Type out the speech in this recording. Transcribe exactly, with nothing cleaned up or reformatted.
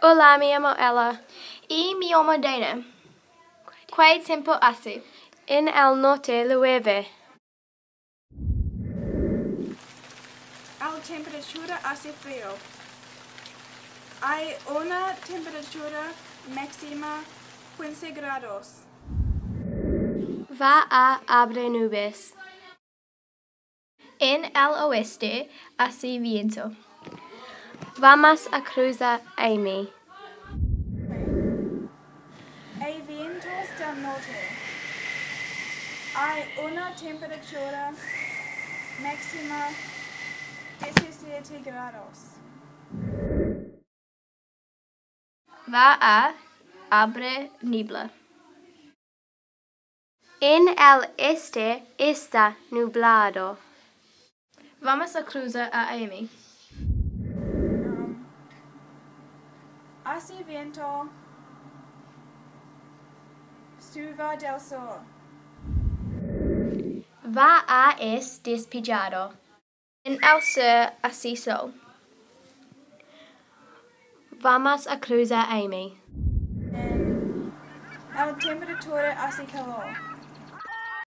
Hola, me llamo Ella. Y me llamo Dayna. ¿Cuánto tiempo hace? En el norte llueve. La temperatura hace frío. Hay una temperatura máxima quince grados. Va a haber nubes. En el oeste hace viento. Vamos a cruzar Amy. Hay vientos del norte. Hay una temperatura máxima diecisiete grados. Va a haber niebla. En el este está nublado. Vamos a cruzar a Amy. Um, hace viento. Suba del sol. Va a es despejado. En el sur hace sol. Vamos a cruzar Amy. En la temperatura hace calor.